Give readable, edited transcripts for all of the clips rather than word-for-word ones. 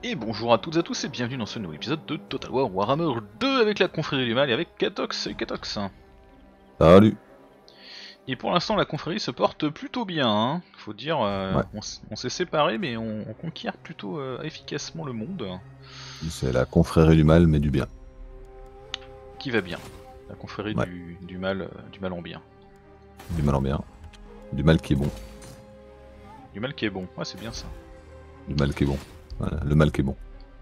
Et bonjour à toutes et à tous et bienvenue dans ce nouvel épisode de Total War Warhammer 2 avec la confrérie du mal et avec Katox. Salut Katox. Salut. Et pour l'instant la confrérie se porte plutôt bien, hein. Faut dire, Ouais, on s'est séparés mais on conquiert plutôt efficacement le monde, c'est la confrérie du mal, mais du bien. qui va bien. La confrérie Ouais, du mal en bien. du mal en bien. Du mal qui est bon. Du mal qui est bon, ouais c'est bien ça. Du mal qui est bon. Voilà, le mal qui est bon.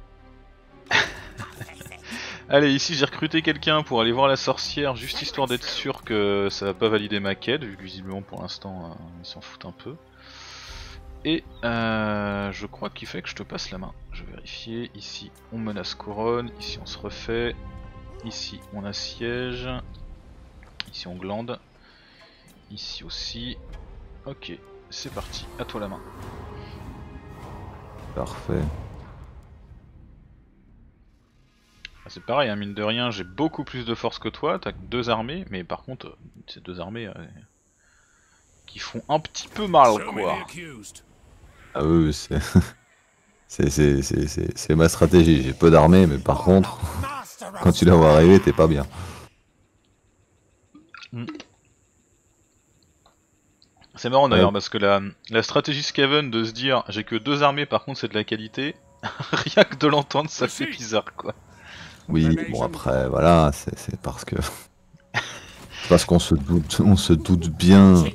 Allez, ici j'ai recruté quelqu'un pour aller voir la sorcière, juste histoire d'être sûr que ça va pas valider ma quête, vu que visiblement pour l'instant ils s'en foutent un peu. Et je crois qu'il fait que je te passe la main. Je vais vérifier. Ici on menace couronne, ici on se refait, ici on assiège, ici on glande, ici aussi. Ok, c'est parti, à toi la main. Parfait. Ah, c'est pareil, hein, mine de rien, j'ai beaucoup plus de force que toi, t'as que deux armées, mais par contre, ces deux armées qui font un petit peu mal quoi. Ah oui, oui, c'est c'est ma stratégie. J'ai peu d'armée, mais par contre, quand tu la vois arriver, t'es pas bien. Mm. C'est marrant Ouais, d'ailleurs parce que la stratégie Skaven de se dire j'ai que deux armées par contre c'est de la qualité, rien que de l'entendre ça fait bizarre quoi. oui, bon après, voilà, c'est parce que parce on se doute bien.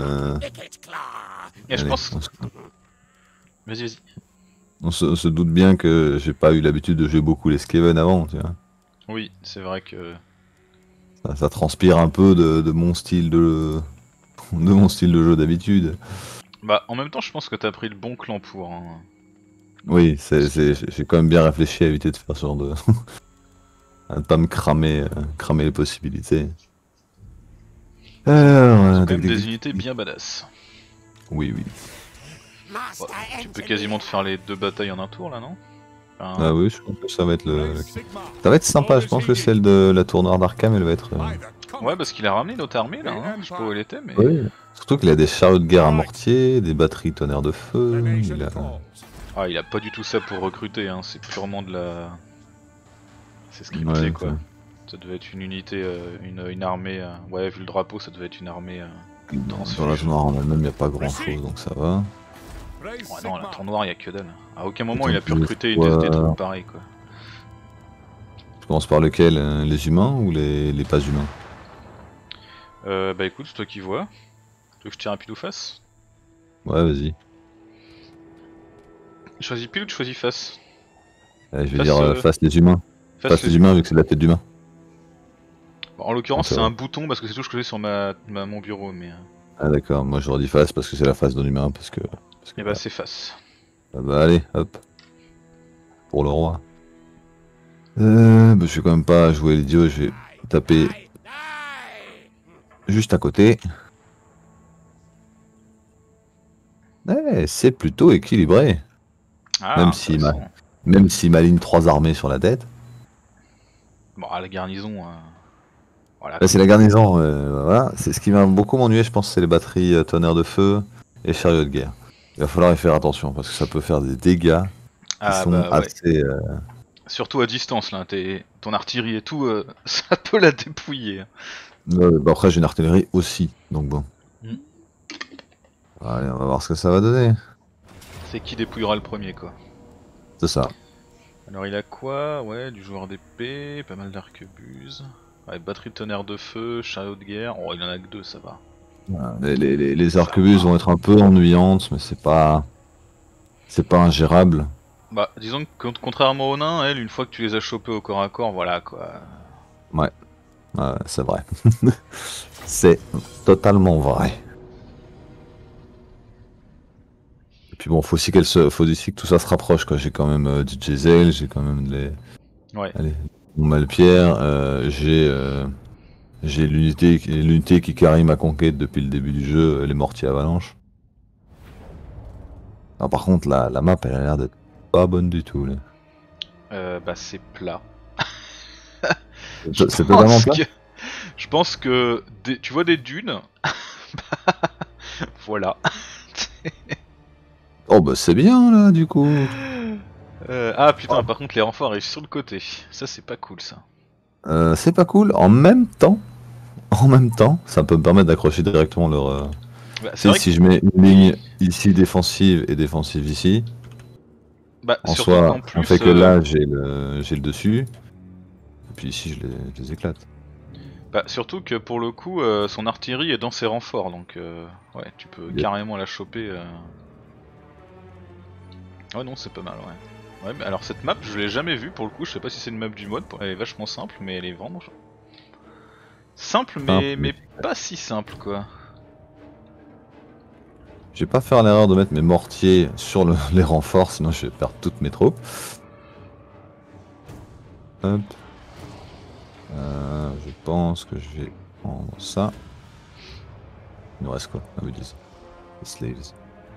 Et je Allez, pense... Vas-y vas-y. on se doute bien que j'ai pas eu l'habitude de jouer beaucoup les Skaven avant, tu vois. Oui, c'est vrai que... Ça transpire un peu de mon style de mon style de jeu d'habitude. Bah en même temps je pense que t'as pris le bon clan pour... Hein. Oui, Parce que... j'ai quand même bien réfléchi à éviter de faire ce genre de... à ne pas me cramer les possibilités. Ils ont quand Tac, même tac, des tac. unités bien badass. Oui, oui. Bah, tu peux quasiment te faire les deux batailles en un tour là non Ah enfin... oui, je pense que ça va être ça va être sympa, je pense que celle de la tournure d'Arkham, elle va être... Ouais parce qu'il a ramené notre armée là, hein. Je sais pas où elle était mais... Oui. Surtout qu'il a des chariots de guerre à mortier, des batteries tonnerre de feu, il a... Ah il a pas du tout ça pour recruter, hein. C'est purement de la... C'est scripté Ouais, quoi. Ça devait être une unité, une armée... Ouais vu le drapeau ça devait être une armée dans la transfuge. zone noire en elle-même, il n'y a pas grand-chose, donc ça va. Ouais non, la tour noire y'a que dalle. À aucun moment il Attends, a pu recruter une des troupes pareilles quoi. je commence par lequel? Les humains ou les pas humains? Bah écoute, c'est toi qui vois. Tu veux que je tire un pile ou face? Ouais, vas-y. Tu choisis pile ou tu choisis face? Allez, je vais Face, dire face les humains. face Face les les humains. humains vu que c'est la tête d'humain. Bon, en Bon, l'occurrence ça c'est va. un bouton parce que c'est tout ce que j'ai sur mon bureau mais... Ah d'accord, moi j'aurais dit face parce que c'est la face d'un humain, parce que Et bah voilà. c'est face. Ah bah allez, hop, pour le roi. Bah, je vais quand même pas jouer l'idiot, je vais taper juste à côté. Eh, c'est plutôt équilibré. Ah Même si ma, intéressant. même si m'aligne 3 armées sur la tête. Bon à la garnison... Voilà Là quoi. c'est la garnison, voilà. C'est ce qui va beaucoup m'ennuyer, je pense, c'est les batteries tonnerre de feu et chariots de guerre. Il va falloir y faire attention parce que ça peut faire des dégâts qui Ah sont bah ouais. assez... Surtout à distance là, ton artillerie et tout, ça peut la dépouiller. bah après j'ai une artillerie aussi, donc bon. Hmm. Allez, on va voir ce que ça va donner. C'est qui dépouillera le premier quoi. C'est ça. Alors il a quoi? Ouais, du joueur d'épée, pas mal d'arquebuses. Ouais, batterie de tonnerre de feu, chariot de guerre. Oh il en a que deux, ça va. Voilà. Les Ça arquebuses va. vont être un peu ennuyantes, mais c'est pas ingérable. Bah, disons que contrairement aux nains, elles, une fois que tu les as chopés au corps à corps, voilà quoi. Ouais, ouais, c'est vrai. C'est totalement vrai. Et puis bon, faut aussi que tout ça se rapproche, quoi. J'ai quand même du Giselle, j'ai quand même Ouais. allez, mon Malpierre, j'ai l'unité qui carry ma conquête depuis le début du jeu, les mortiers avalanche. Ah, par contre, la map, elle a l'air d'être pas bonne du tout, là. Bah c'est plat. Je C'est totalement pense plat? que... Je pense que... Tu vois des dunes? Voilà. Oh bah c'est bien, là, du coup. Ah putain, par contre les renforts arrivent sur le côté. Ça c'est pas cool ça. C'est pas cool. En même temps, ça peut me permettre d'accrocher directement leur. Bah, Tu c'est sais, vrai que... si je mets une Oui. ligne ici défensive et défensive ici, Bah en surtout soi, qu'en ça plus... fait que là j'ai le dessus, et puis ici je les éclate. Bah surtout que pour le coup, son artillerie est dans ses renforts, donc ouais, tu peux Yep. carrément la choper. Ouais non, c'est pas mal, ouais. Ouais, mais alors cette map, je l'ai jamais vue pour le coup, je sais pas si c'est une map du mode, elle est vachement simple, mais elle est vraiment simple, Simple, mais pas si simple quoi. je vais pas faire l'erreur de mettre mes mortiers sur les renforts, sinon je vais perdre toutes mes troupes. Hop. Je pense que je vais prendre ça. Il nous reste quoi? Ah oui, 10. Les slaves.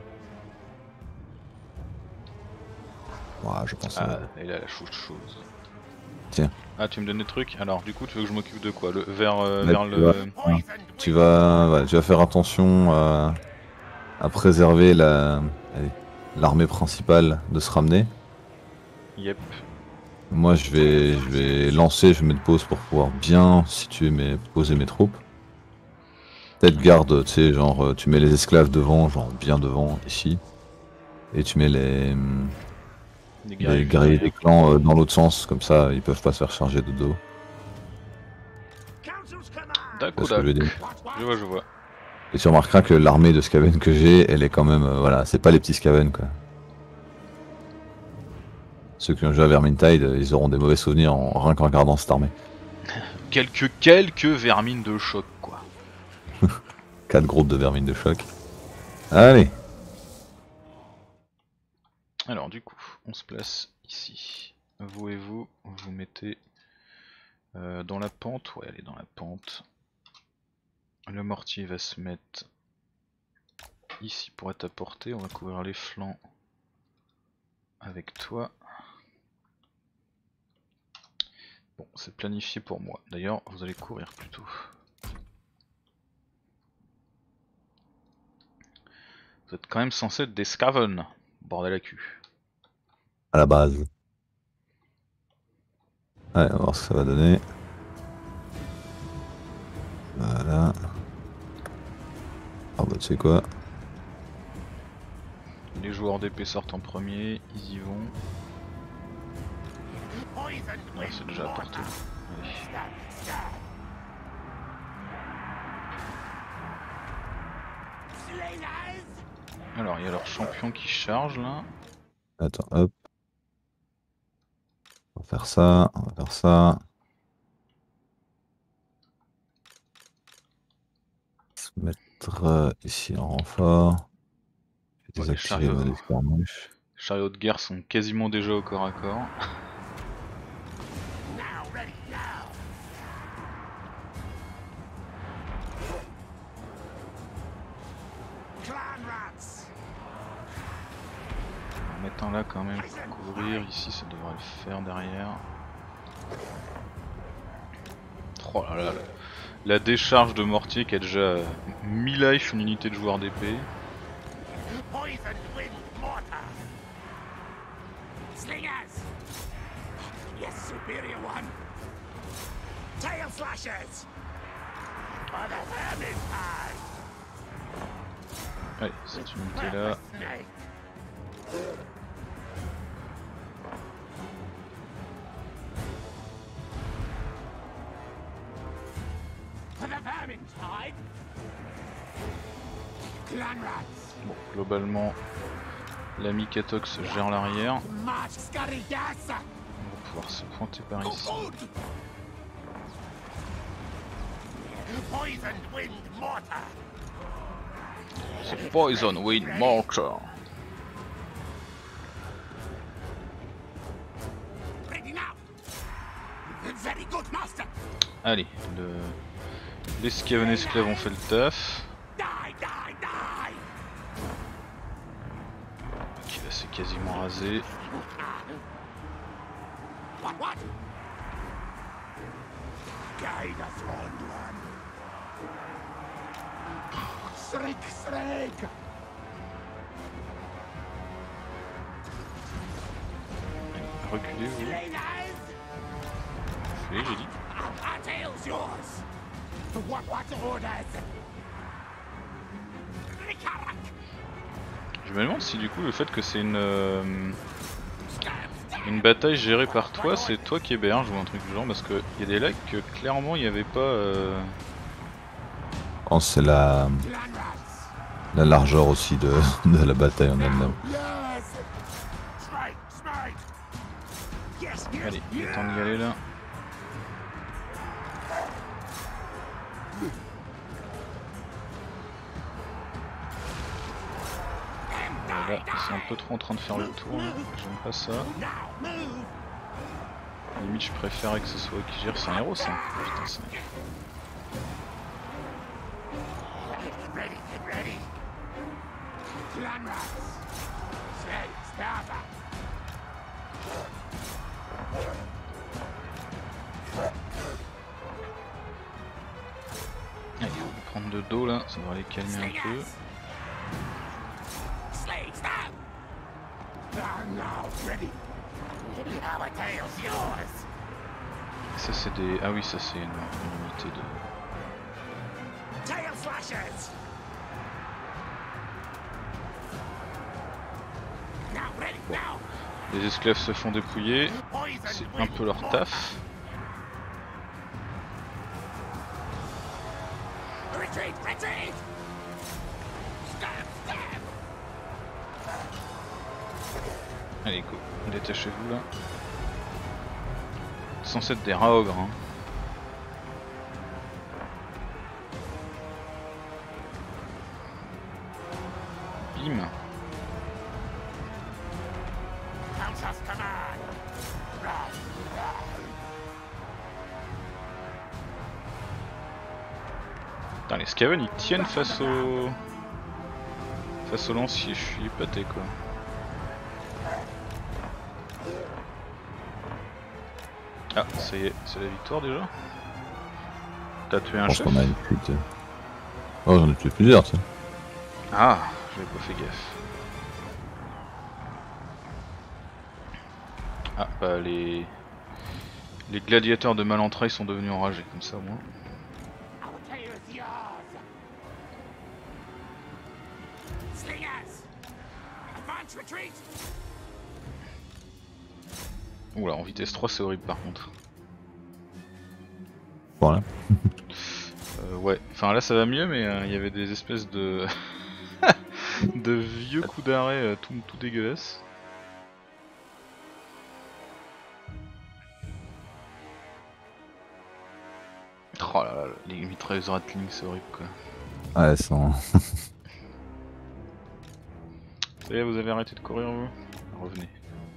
Ouais, je pense que ça va Ah, aller. et là la chose. Tiens. Ah, tu me donnes des trucs? Alors, du coup, tu veux que je m'occupe de quoi? Vers, Là, vers le... tu vas faire attention à préserver allez, l'armée principale de se ramener. Yep. Moi, je vais lancer, je vais mettre pause pour pouvoir bien situer poser mes troupes. Peut-être garde, tu sais, genre, tu mets les esclaves devant, genre bien devant, ici. Et tu mets Les les guerriers juste guerriers des derrière. clans dans l'autre sens, comme ça, ils peuvent pas se faire charger de dos. C'est ce que je veux dire. Je vois, je vois. Et tu remarqueras que l'armée de Skaven que j'ai, elle est quand même, voilà, c'est pas les petits Skaven, quoi. Ceux qui ont joué à Vermintide, ils auront des mauvais souvenirs rien qu'en regardant cette armée. Quelques vermines de choc, quoi. 4 groupes de vermines de choc. Allez. Alors, du coup, on se place ici. Vous et vous, vous mettez dans la pente. Ouais, elle est dans la pente. Le mortier va se mettre ici pour être à portée. On va couvrir les flancs avec toi. Bon, c'est planifié pour moi. D'ailleurs, vous allez courir plutôt. Vous êtes quand même censé être des Skaven. Bordel à cul. À la base. Ouais, on va voir ce que ça va donner. Voilà. Ah bah tu sais quoi. Les joueurs d'épée sortent en premier, ils y vont. Ouais, c'est déjà à portée. Allez. Alors, il y a leur champion qui charge là. Attends, hop. On va faire ça, on va faire ça. Se mettre ici en renfort. Ouais, les Désactiver mode escarmouche. chariots de guerre sont quasiment déjà au corps à corps. En mettant là quand même pour couvrir, ici ça devrait le faire derrière. Oh là là, la décharge de mortier qui a déjà mis life une unité de joueurs d'épée. Allez, cette unité là. Bon, globalement, l'ami Katox gère l'arrière. On va pouvoir se pointer par ici. C'est Poison Wind Mortar. Allez, les Skaven esclaves ont fait le taf. Ok, là c'est quasiment rasé. reculez vous. Reculez j'ai dit. Je me demande si du coup le fait que c'est une bataille gérée par toi, c'est toi qui héberge ou un truc du genre, parce qu'il y a des lacs que clairement il n'y avait pas... Oh, c'est la largeur aussi de la bataille en elle-même. Allez, il est temps d'y aller là. Voilà, ils sont un peu trop en train de faire le tour, j'aime pas ça. Limite je préférais que ce soit qui gère, c'est un héros ça. Putain, c'est un... Allez, on va prendre de dos là, ça devrait les calmer un peu. Ça c'est des... Ah oui, ça c'est une unité de... Bon. Les esclaves se font dépouiller, c'est un peu leur taf. Allez go, détachez-vous là. C'est censé être des rats ogres hein. Bim. Putain les Skaven ils tiennent face au lancier, je suis épaté quoi. Ah ça y est, c'est la victoire déjà. T'as tué un chef? Je pense qu'on a une fuite. Oh j'en ai tué plusieurs tiens. Ah, j'avais pas fait gaffe. Ah bah les gladiateurs de Malentrail sont devenus enragés comme ça au moins. Oula, en vitesse 3 c'est horrible par contre. Voilà. Ouais, enfin là ça va mieux mais il y avait des espèces de de vieux coups d'arrêt tout dégueulasses. Oh là là, les mitrailleuses Ratling c'est horrible quoi. Ouais, sans... Ça y est, vous avez arrêté de courir vous? Revenez.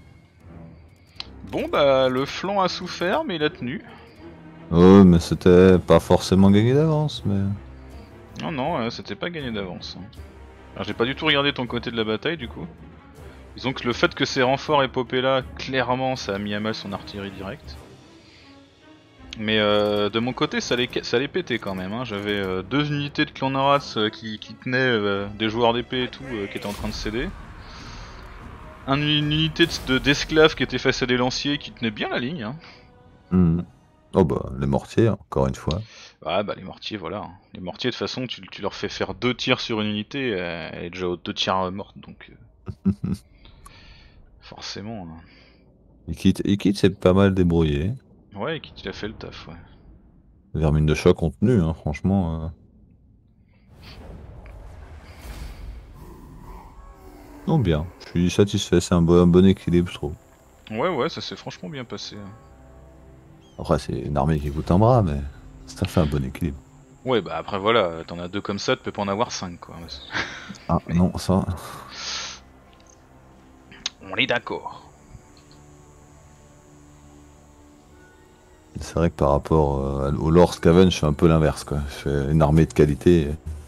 Bon bah le flanc a souffert mais il a tenu. Oh mais c'était pas forcément gagné d'avance mais... Non non, c'était pas gagné d'avance. Alors j'ai pas du tout regardé ton côté de la bataille du coup. Disons que le fait que ces renforts aient popé là, clairement ça a mis à mal son artillerie directe. Mais de mon côté ça allait péter quand même, hein. J'avais deux unités de clan Naras qui tenaient des joueurs d'épée et tout qui étaient en train de céder. Une unité d'esclaves qui était face à des lanciers qui tenait bien la ligne. Hein. Mmh. Oh bah les mortiers encore une fois. Ouais bah les mortiers voilà. Hein. Les mortiers de toute façon tu leur fais faire 2 tirs sur une unité, elle est déjà aux 2 tirs morte donc... forcément... Hein. Ikit s'est pas mal débrouillé. Ouais, il a fait le taf, ouais. Vermine de choc ont tenu, hein, franchement. Non, bien, je suis satisfait, c'est un bon équilibre, je trouve. Ouais, ça s'est franchement bien passé. Après, c'est une armée qui coûte un bras, mais ça fait un bon équilibre. Ouais, bah après voilà, t'en as 2 comme ça, tu peux pas en avoir 5 quoi. Ah, mais... non, ça. On est d'accord. C'est vrai que par rapport au Lord Skaven, je fais un peu l'inverse, quoi. Je fais une armée de qualité.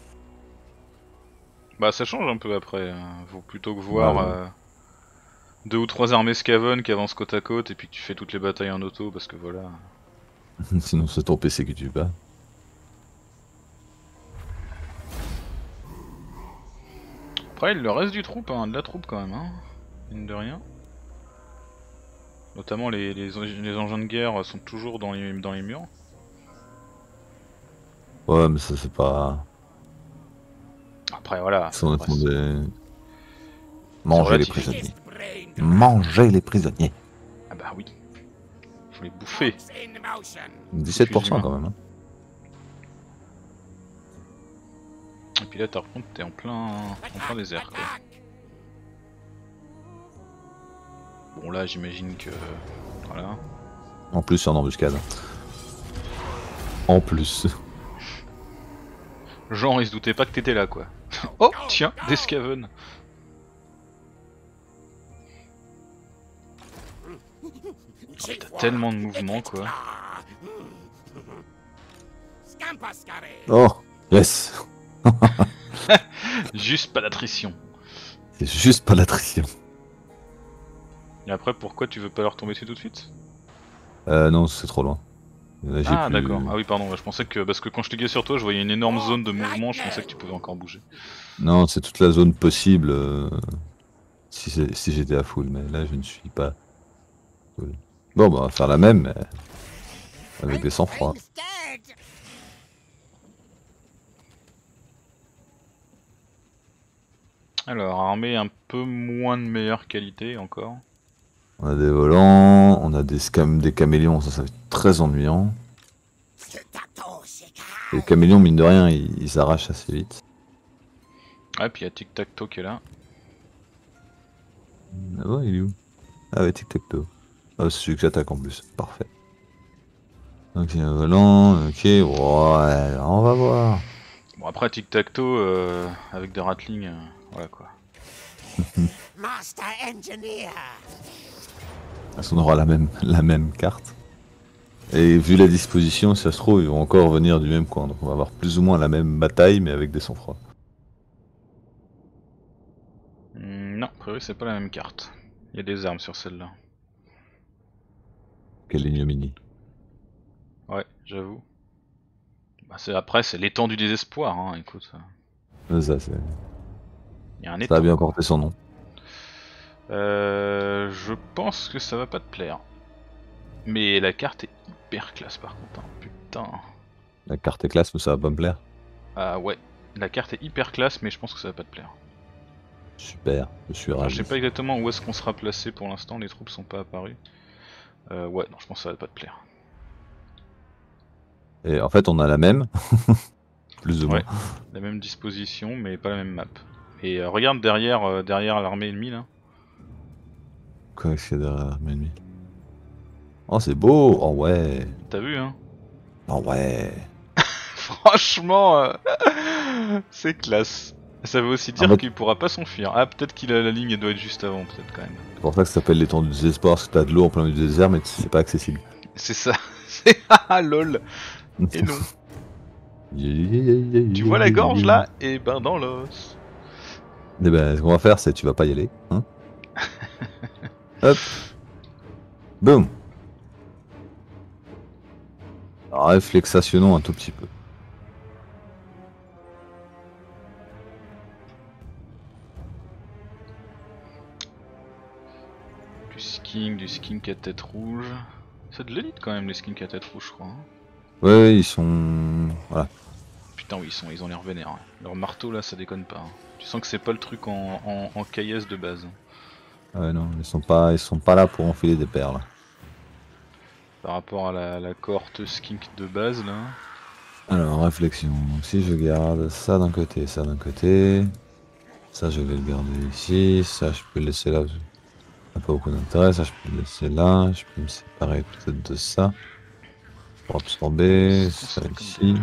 Bah ça change un peu après. Faut plutôt que voir 2 ou 3 armées Skaven qui avancent côte à côte et puis que tu fais toutes les batailles en auto parce que voilà. Sinon c'est ton PC qui tue pas. Après il leur reste du troupe, hein, de la troupe quand même, hein. Mine de rien. Notamment les engins de guerre sont toujours dans les murs. Ouais, mais ça c'est pas. Après voilà, Ils sont après, honnêtement des. c'est Manger les relatif. prisonniers. Manger les prisonniers. Ah bah oui, faut les bouffer. 17% humains. quand même. Hein. Et puis là par contre t'es en plein désert quoi. Bon là j'imagine que... Voilà. En plus, c'est en embuscade. En plus. Genre ils se doutaient pas que t'étais là quoi. Oh tiens, des Skaven. T'as tellement de mouvements quoi. Oh, yes. Juste pas d'attrition. C'est juste pas l'attrition. Et après pourquoi tu veux pas leur tomber dessus tout de suite? Non, c'est trop loin. Là, j'ai Ah plus... d'accord, ah oui pardon, je pensais que... Parce que quand je cliquais sur toi je voyais une énorme zone de mouvement, je pensais que tu pouvais encore bouger. Non, c'est toute la zone possible si j'étais à full, mais là je ne suis pas full. Bon, bah, on va faire la même, mais avec des sang-froid. Alors, armée un peu moins de meilleure qualité encore. On a des volants, on a des caméléons, ça va être très ennuyant. Les caméléons, mine de rien, ils s'arrachent assez vite. Ouais, puis il y a Tic Tac Toe qui est là. Ah bon, il est où? Ah ouais, tic-tac-toe. Ah, c'est celui que j'attaque en plus, parfait. Donc il y a un volant, ok, ouais, on va voir. Bon, après Tic Tac Toe avec des ratlings, voilà quoi. Master Engineer. On aura la même carte. Et vu la disposition, si ça se trouve, ils vont encore venir du même coin. Donc on va avoir plus ou moins la même bataille, mais avec des sang-froid. Non, a priori c'est pas la même carte. Il y a des armes sur celle-là. Quelle ignominie. Ouais, j'avoue. Bah, après, c'est l'étang du désespoir, hein, écoute. Ça, c'est... Il y a un Ça a étang. bien porté son nom. Je pense que ça va pas te plaire. Mais la carte est hyper classe par contre, hein. Putain. La carte est classe, mais ça va pas me plaire. Ah ouais, la carte est hyper classe, mais je pense que ça va pas te plaire. Super, je suis Alors, ravi. je sais pas exactement où est-ce qu'on sera placé pour l'instant, les troupes sont pas apparues. Ouais, non, je pense que ça va pas te plaire. Et en fait, on a la même. Plus ou moins. Ouais, la même disposition, mais pas la même map. Et regarde derrière, derrière l'armée ennemie là. Quoi, qu'est-ce qu'il y a derrière l'armée ennemie? Oh, c'est beau! Oh ouais! T'as vu hein? Oh ouais! Franchement, c'est classe. Ça veut aussi dire mode- qu'il pourra pas s'enfuir. Ah, peut-être qu'il a la ligne, elle doit être juste avant, peut-être quand même. C'est pour ça que ça s'appelle l'étang du désespoir, parce que t'as de l'eau en plein milieu du désert, mais c'est pas accessible. C'est ça. C'est ah lol. Et non. Tu vois la gorge là? Et ben dans l'os. Eh ben, ce qu'on va faire, c'est tu vas pas y aller. Hein. Hop. Boum. Réflexationnons un tout petit peu. Du skink à tête rouge. C'est de l'élite quand même les skinks à tête rouge je crois. Hein. Ouais, ils sont... Voilà. Putain oui ils ont l'air vénères. Hein. Leur marteau là ça déconne pas. Hein. Tu sens que c'est pas le truc en caillasse de base. Ouais, non, ils sont pas là pour enfiler des perles. Par rapport à la cohorte skink de base là. Alors, réflexion. Donc, si je garde ça d'un côté, ça d'un côté... Ça, je vais le garder ici. Ça, je peux le laisser là. Ça n'a pas beaucoup d'intérêt. Ça, je peux le laisser là. Je peux me séparer peut-être de ça. Pour absorber ça ici.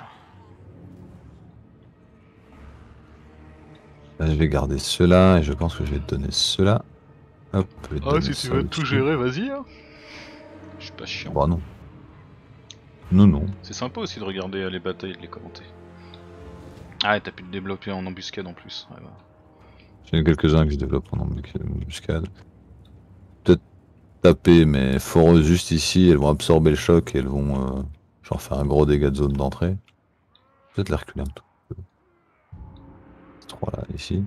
Là, je vais garder ceux-là et je pense que je vais te donner ceux-là. Hop, je vais te Ah donner si tu ça veux tout aussi. gérer vas-y hein. Je suis pas chiant. Bah non. Non, non. C'est sympa aussi de regarder les batailles et de les commenter. Ah, et t'as pu te développer en embuscade en plus. Ouais, bah. J'en ai quelques-uns que je développe en embuscade. Peut-être taper, mais foreuses juste ici, elles vont absorber le choc et elles vont genre faire un gros dégât de zone d'entrée. Peut-être les reculer un tout peu. Ces trois là, ici.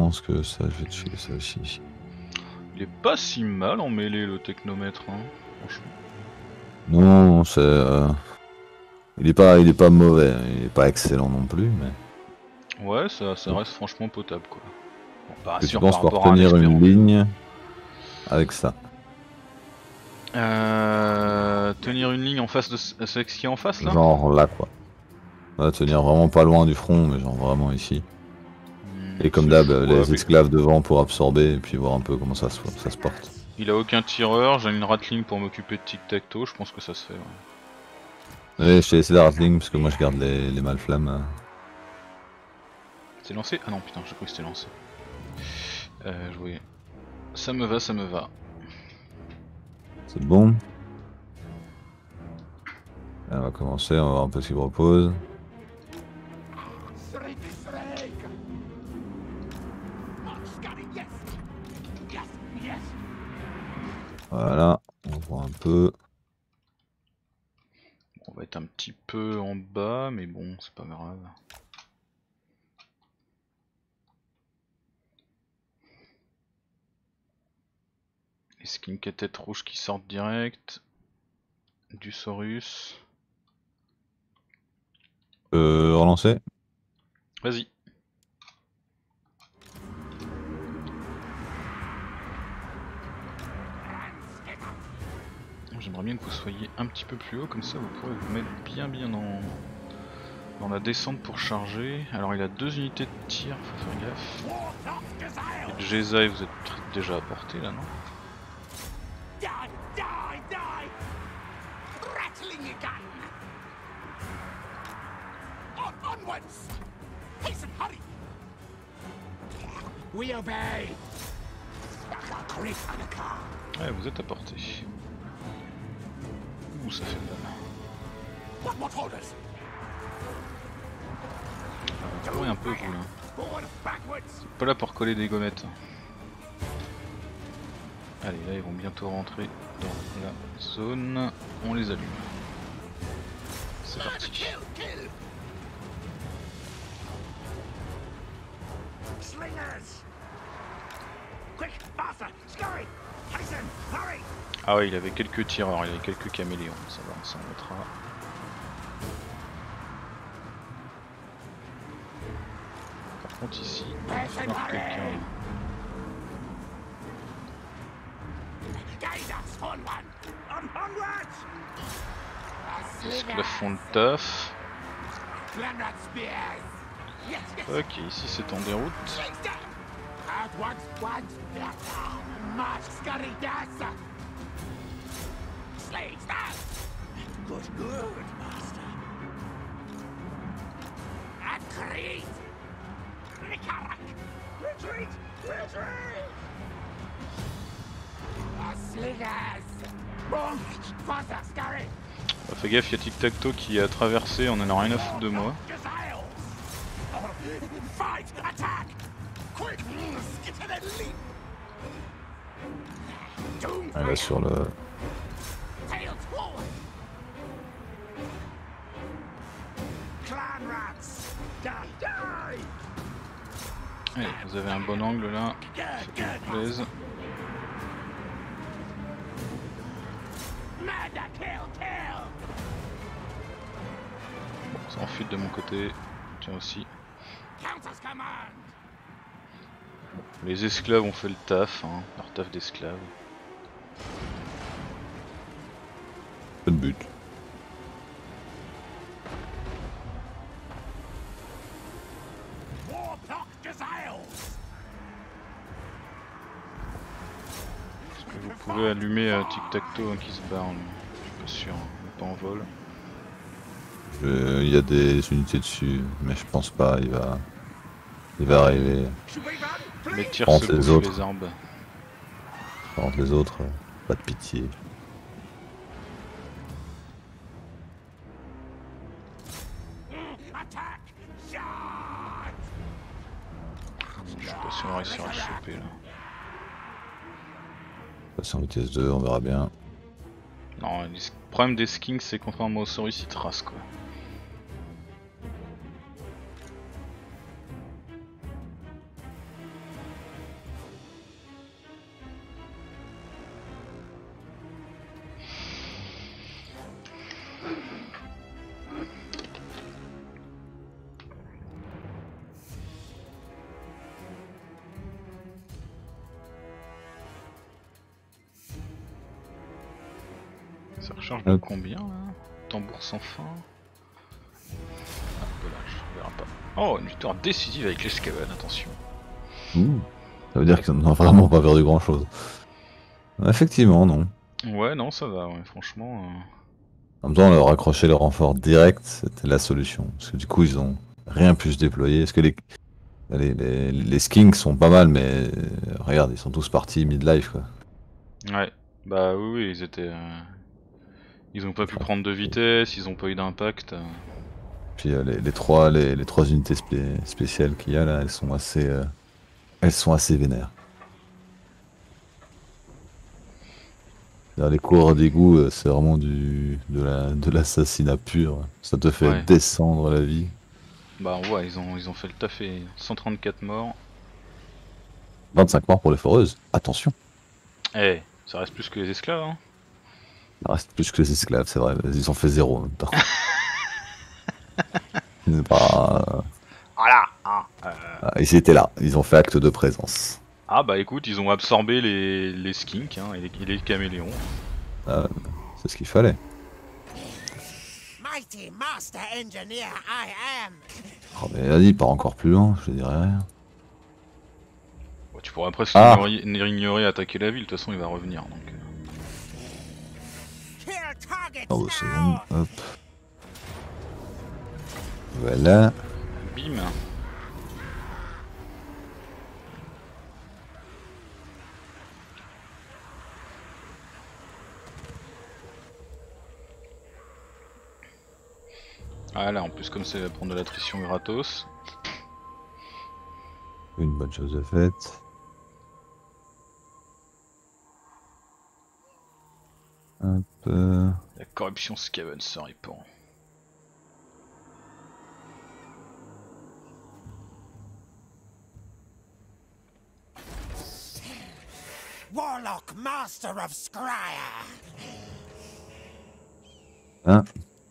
pense que ça, je vais te filer ça aussi. Il est pas si mal en mêlée le technomètre, hein, franchement. Non, c'est... il est pas mauvais, il est pas excellent non plus, mais... Ouais, ça reste franchement potable quoi. Bon, pas Que tu sûr penses par pour rapport à un tenir expert une en ligne avec ça? tenir une ligne en face de ce qui est en face là. Genre là, quoi. Ouais, tenir vraiment pas loin du front, mais genre vraiment ici. Et comme C'est d'hab, jouable. les esclaves devant pour absorber, et puis voir un peu comment ça se porte. Il a aucun tireur, j'ai une ratling pour m'occuper de tic-tac-toe, je pense que ça se fait. Ouais. Ouais, je t'ai laissé la Ratling, parce que moi je garde les malflammes. C'est lancé? Ah non putain, j'ai cru que c'était lancé. Je voyais. Ça me va, ça me va. C'est bon. Là, on va commencer, on va voir un peu ce qu'il propose. Voilà, on voit un peu. On va être un petit peu en bas, mais bon, c'est pas grave. Les skins à tête rouge qui sortent direct. Du Saurus. Relancer. Vas-y. J'aimerais bien que vous soyez un petit peu plus haut, comme ça vous pourrez vous mettre bien dans la descente pour charger. Alors il a 2 unités de tir, faut faire gaffe. Et Jezai, vous êtes déjà à portée là, non? Die, die, die! Rattling your gun! Onwards! Hasten, hurry! We obey! Crit on the car! Ouais, vous êtes à portée. Ouh, ça fait mal. What orders? Ouais, un peu vous là. Forward, backwards! Pas là pour coller des gommettes. Allez, là ils vont bientôt rentrer dans la zone. On les allume. C'est parti. Kill, kill! Slingers! Quick, faster, scurry! Hasten, hurry! Ah ouais, il avait quelques tireurs, il avait quelques caméléons, ça va, on s'en mettra. Par contre ici, il va falloir quelqu'un. Les esclaves font le taf. Ok, ici c'est en déroute. Retreat! Retreat! Slingers! Run! Faster, scurry! Fais gaffe, il y a tic-tac-toe qui a traversé, on en a rien à foutre de moi. Fight! Attack! Quick! Skip and leap! Elle va sur le... Tails forward! Clan rats! Die! Die! Allez, vous avez un bon angle là, faites-vous plaisir. Bon, ça en fuite de mon côté, tiens aussi. Les esclaves ont fait le taf, hein, leur taf d'esclaves. Pas de but. Vous pouvez allumer tic-tac-toe hein, qui se barre, je suis pas sûr, hein, il est pas en vol. Il y a des unités dessus, mais je pense pas, il va arriver. Les tirs Entre se les bouffent autres. les arbres. Entre les autres, pas de pitié. Je suis pas sûr qu'on réussira à le choper là. Passer en vitesse 2, on verra bien. Non, le problème des skins c'est contrairement au Saurus, ils tracent quoi. Ça recharge de Hop. combien là? Tambour sans fin. Ah, dommage, on verra pas. Oh, une victoire décisive avec l'escavade, attention. Ouh. Ça veut dire qu'on n'a vraiment pas perdu grand chose. Effectivement, non. Ouais, non, ça va, ouais, franchement. En même temps, leur accrocher les renforts direct, c'était la solution. Parce que du coup, ils ont rien pu se déployer. Parce que les skinks sont pas mal, mais regarde, ils sont tous partis mid-life, quoi. Ouais, bah oui, oui, ils étaient. Ils ont pas pu prendre de vitesse, ils ont pas eu d'impact. Puis les trois unités spéciales qu'il y a là, elles sont assez vénères. Les coureurs d'égout, c'est vraiment de l'assassinat pur. Ça te fait Ouais. descendre la vie. Bah ouais, ils ont fait le taf et 134 morts. 25 morts pour les foreuses. Attention, Eh, ça reste plus que les esclaves, hein. ça reste plus que les esclaves, c'est vrai. Ils ont fait zéro en même temps. C'est pas- Voilà, hein. Ils étaient là, ils ont fait acte de présence. Ah bah écoute, ils ont absorbé les skinks hein, et les caméléons. C'est ce qu'il fallait. Mighty master engineer I am. Oh, mais vas-y, part encore plus loin, je dirais rien. Ouais, tu pourrais presque Ah. ignorer attaquer la ville, de toute façon il va revenir donc. Kill targets Oh, now. c'est bon, hop. Voilà. Bim. Ah là en plus comme ça il va prendre de l'attrition gratos. Une bonne chose de faite. Hop. La corruption Skaven se répand. Warlock master of Scryer. Hein.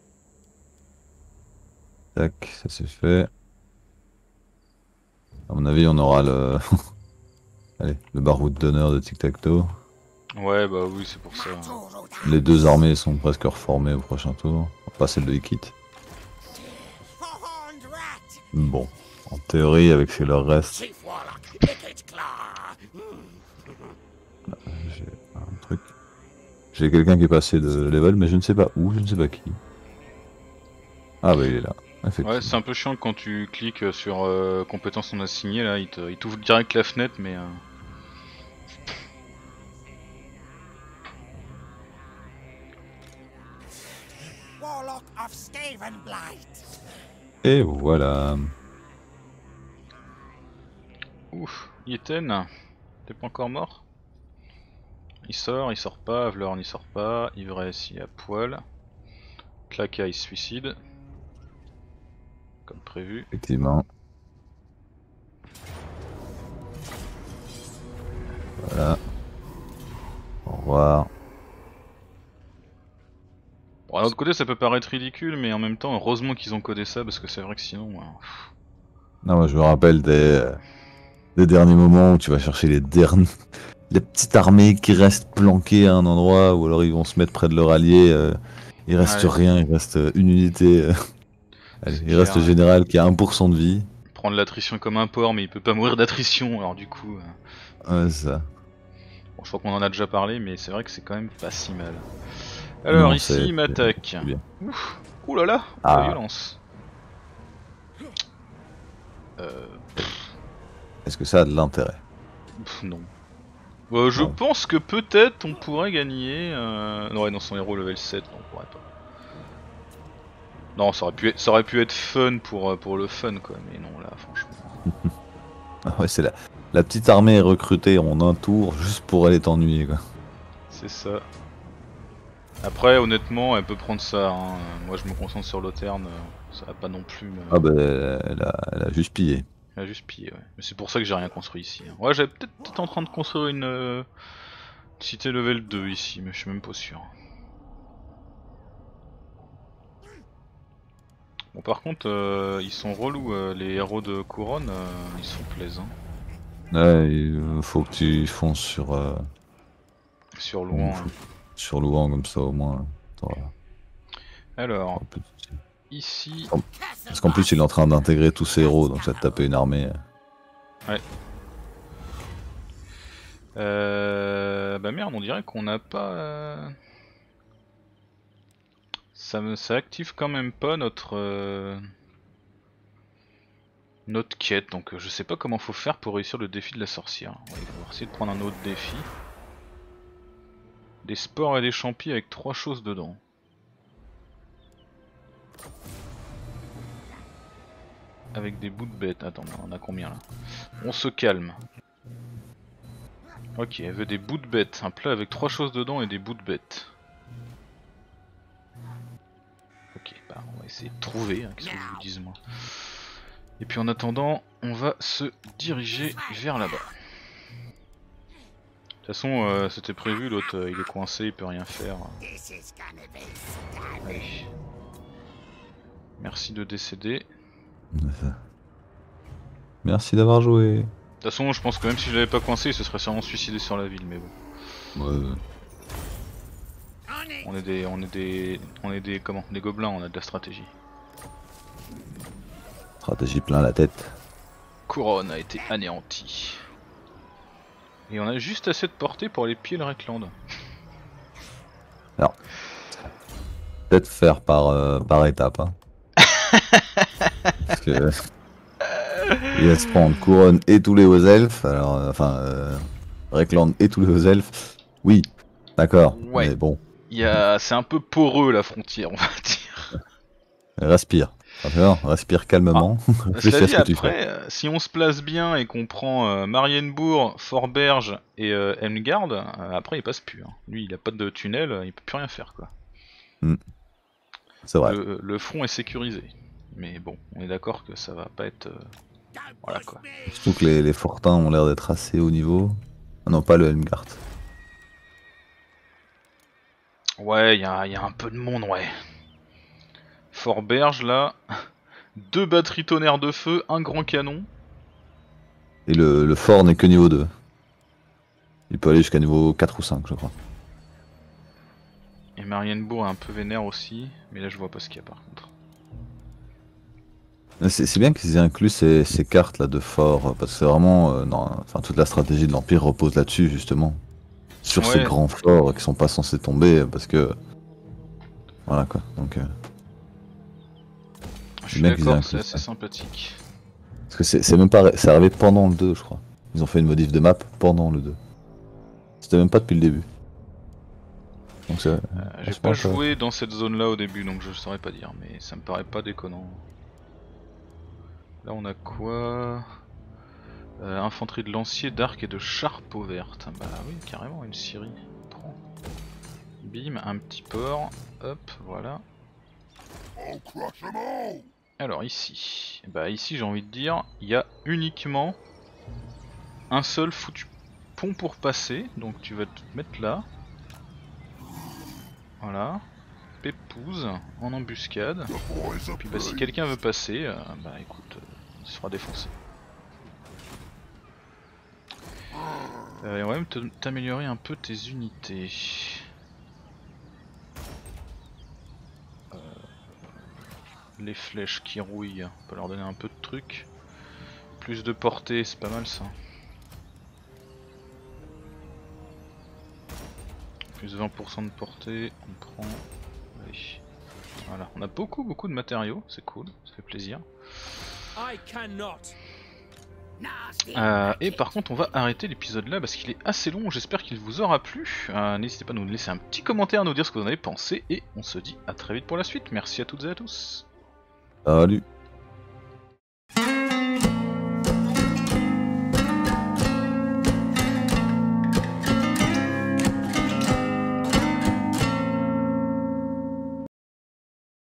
Tac, ça c'est fait. À mon avis, on aura le. Allez, le baroud d'honneur de Tic Tac Toe. Ouais bah oui c'est pour ça. Les deux armées sont presque reformées au prochain tour. Pas celle de Ikit. Horned rat. Bon, en théorie, avec ce qu'il leur reste, Chief Warlock. Wicked Claw. j'ai un truc. J'ai quelqu'un qui est passé de level, mais je ne sais pas où, je ne sais pas qui. Ah bah il est là. Effectivement. Ouais c'est un peu chiant quand tu cliques sur compétences non assignées là, il t'ouvre direct la fenêtre mais... Warlock of Skavenblight. Et voilà. Ouf, Yeten, t'es pas encore mort? Il sort pas, Vlorn il sort pas, Ivresse il est à poil, Klaka il se suicide, comme prévu. Effectivement. Voilà. Au revoir. Bon, d'un autre côté ça peut paraître ridicule mais en même temps heureusement qu'ils ont codé ça parce que c'est vrai que sinon... Non, moi je me rappelle des derniers moments où tu vas chercher les petites armées qui restent planquées à un endroit, ou alors ils vont se mettre près de leur allié. Il reste Ouais. rien, il reste une unité. Allez, C'est il reste le clair, général qui a 1% de vie. prendre l'attrition comme un porc mais il peut pas mourir d'attrition alors du coup... Ouais, c'est ça. Bon, je crois qu'on en a déjà parlé mais c'est vrai que c'est quand même pas si mal. Alors Non, ici il m'attaque. c'est bien. Ouh là là, Ah. la violence. Est-ce que ça a de l'intérêt? Non. Je Non. pense que peut-être on pourrait gagner. Non, ouais, dans son héros level 7, non, on pourrait pas. Non, ça aurait pu être fun pour le fun quoi, mais non là, franchement. Ah ouais, c'est la petite armée est recrutée en un tour juste pour aller t'ennuyer, quoi. C'est ça. Après, honnêtement, elle peut prendre ça. Hein. Moi, je me concentre sur l'Auterne, ça va pas non plus me. Ah bah elle a juste pillé. Elle a juste pillé, ouais. Mais c'est pour ça que j'ai rien construit ici. Hein. Ouais, j'avais peut-être en train de construire une cité level 2 ici, mais je suis même pas sûr. Bon, par contre, ils sont relous, les héros de couronne, ils sont plaisants. Ouais, il faut que tu fonces sur Sur Louan. sur Louan comme ça au moins. Voilà. Alors, En plus, ici... parce qu'en plus il est en train d'intégrer tous ses héros, donc ça te taper une armée. Bah merde, on dirait qu'on n'a pas... Ça active quand même pas notre quête, donc je sais pas comment faut faire pour réussir le défi de la sorcière. On va essayer de prendre un autre défi. Des spores et des champis avec 3 choses dedans. Avec des bouts de bêtes. Attends, on a combien là? On se calme. Ok, elle veut des bouts de bêtes. Un plat avec 3 choses dedans et des bouts de bêtes. Ok, bah on va essayer de trouver, hein, qu'est-ce que je vous dise moi. Et puis en attendant, on va se diriger vers là-bas. De toute façon, c'était prévu, l'autre il est coincé, il peut rien faire. Allez. Merci de décéder. Merci d'avoir joué. De toute façon, je pense que même si je l'avais pas coincé, il se serait sûrement suicidé sur la ville, mais bon. Ouais. On est des comment? Des gobelins, on a de la stratégie. Stratégie plein la tête. Couronne a été anéantie. Et on a juste assez de portée pour aller piller le Rekland. Alors, peut-être faire par étape. Hein. Parce que il va se prendre couronne et tous les hauts elfes. Alors, Rekland et tous les hauts elfes. Oui, d'accord. Ouais. Mais bon, C'est un peu poreux la frontière, on va dire. respire. Respire calmement. Cela Fais dit, ce que tu fais. après, si on se place bien et qu'on prend Marienbourg, Forberge et Helmgard, après il passe plus. Hein. Lui, il a pas de tunnel, il peut plus rien faire quoi. C'est vrai. Le front est sécurisé. Mais bon, on est d'accord que ça va pas être... voilà quoi. Surtout que les fortins ont l'air d'être assez haut niveau. Ah non, pas le Helmgard. Ouais, il y a un peu de monde, ouais. Forberge là, 2 batteries tonnerre de feu, un grand canon. Et le fort n'est que niveau 2. Il peut aller jusqu'à niveau 4 ou 5, je crois. Et Marienbourg est un peu vénère aussi, mais là je vois pas ce qu'il y a par contre. C'est bien qu'ils aient inclus ces cartes là de fort, parce que c'est vraiment. Toute la stratégie de l'Empire repose là-dessus, justement. Sur ces Ouais. grands forts qui sont pas censés tomber, parce que. Voilà quoi. Donc. Je suis bien qu'ils aient d'accord, inclus c'est assez ça. sympathique. Parce que c'est même pas. C'est arrivé pendant le 2, je crois. Ils ont fait une modif de map pendant le 2. C'était même pas depuis le début. Donc c'est. J'ai pas joué dans cette zone là au début donc je saurais pas dire, mais ça me paraît pas déconnant. Là on a quoi? Infanterie de lancier, d'arc et de charpeau verte. Bah oui, carrément une scierie. Prends. Bim, un petit port. Hop, voilà. I'll crush them all. Alors ici, bah ici j'ai envie de dire, il y a uniquement un seul foutu pont pour passer, donc tu vas te mettre là. Voilà. Pépouze en embuscade. The boys are Puis bah si brave. quelqu'un veut passer, bah écoute, il se fera défoncer. On va même t'améliorer un peu tes unités. Les flèches qui rouillent, on peut leur donner un peu de trucs. Plus de portée, c'est pas mal ça. Plus 20% de portée, on prend... Allez. Voilà, on a beaucoup de matériaux, c'est cool, ça fait plaisir. Et par contre on va arrêter l'épisode là parce qu'il est assez long, j'espère qu'il vous aura plu. N'hésitez pas à nous laisser un petit commentaire, à nous dire ce que vous en avez pensé et on se dit à très vite pour la suite. Merci à toutes et à tous. Salut.